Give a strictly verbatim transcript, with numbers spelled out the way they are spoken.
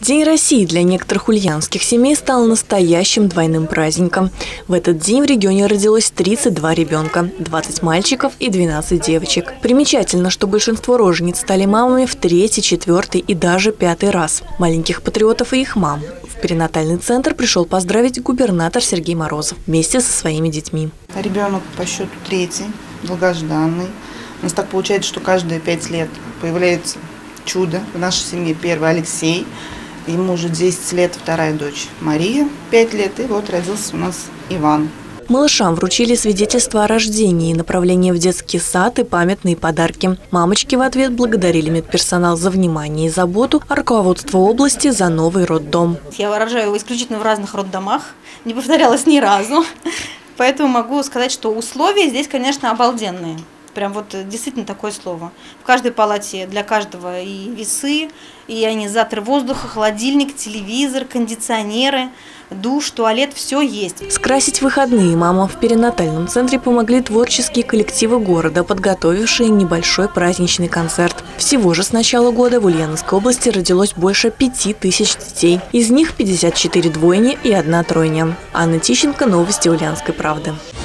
День России для некоторых ульяновских семей стал настоящим двойным праздником. В этот день в регионе родилось тридцать два ребенка, двадцать мальчиков и двенадцать девочек. Примечательно, что большинство рожениц стали мамами в третий, четвертый и даже пятый раз. Маленьких патриотов и их мам в перинатальный центр пришел поздравить губернатор Сергей Морозов вместе со своими детьми. Ребенок по счету третий, долгожданный. У нас так получается, что каждые пять лет появляется чудо. В нашей семье первый Алексей. Ему уже десять лет, вторая дочь Мария, пять лет, и вот родился у нас Иван. Малышам вручили свидетельство о рождении, направление в детский сад и памятные подарки. Мамочки в ответ благодарили медперсонал за внимание и заботу, а руководство области за новый роддом. Я рожаю его исключительно в разных роддомах, не повторялась ни разу, поэтому могу сказать, что условия здесь, конечно, обалденные. Прям вот действительно такое слово. В каждой палате для каждого и весы, и ионизатор воздуха, холодильник, телевизор, кондиционеры, душ, туалет, все есть. Скрасить выходные мамам в перинатальном центре помогли творческие коллективы города, подготовившие небольшой праздничный концерт. Всего же с начала года в Ульяновской области родилось больше пяти тысяч детей. Из них пятьдесят четыре двойни и одна тройня. Анна Тищенко, новости Ульяновской правды.